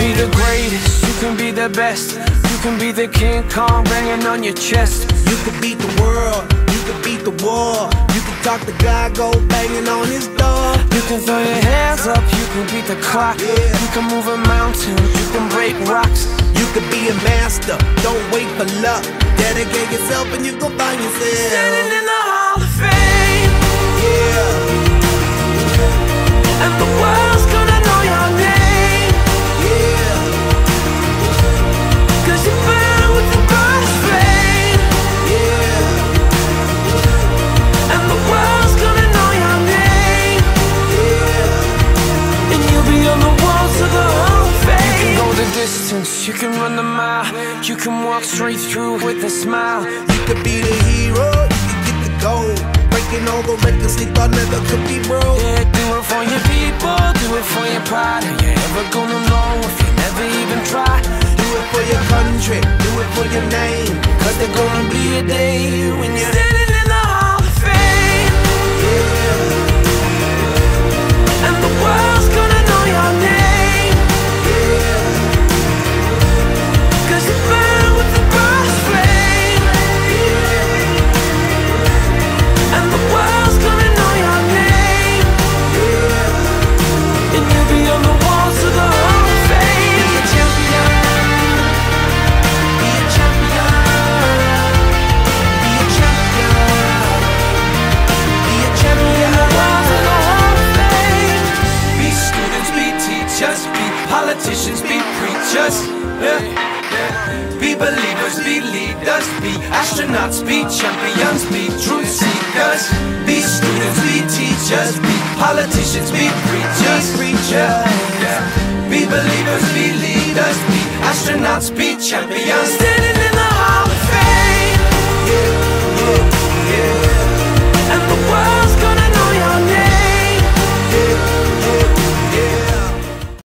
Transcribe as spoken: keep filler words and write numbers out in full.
be the greatest, you can be the best. You can be the King Kong banging on your chest. You can beat the world, you can beat the war. You can talk to God, go banging on his door. You can throw your hands up, you can beat the clock. Yeah. You can move a mountain, you can break rocks. You can be a master, don't wait for luck. Dedicate yourself and you gon' find yourself Standing in the Hall of Fame. Yeah. And the world's gonna know your name. Yeah. Cause you burn with the brightest flame. Yeah. And the world's gonna know your name. Yeah. And you'll be on the walls of the Hall of Fame. You can go the distance, you can run the mile. You can walk straight through with a smile. You could be the hero, you can get the gold. Breaking all the records they thought never could be broke. Yeah, do it for your people, do it for your pride. Are you ever gonna know if you never even try? Do it for your country, do it for your name. Cause there's gonna be a day when you're standing in the Hall of Fame. Yeah. And the world's gonna know your name. Yeah. Cause you burn with the brightest flame. And the world's gonna know your name. And you'll be on the walls of the Hall of Fame. Be a champion. Be a champion. Be a champion. Be a champion. On the walls of the Hall of Fame. Be students, be teachers, be politicians, be preachers. Yeah. Be believers, be leaders, be astronauts, be champions, be truth seekers. Be students, be teachers, be politicians, be preachers, preachers. Yeah. Be believers, be leaders, be astronauts, be champions. Standing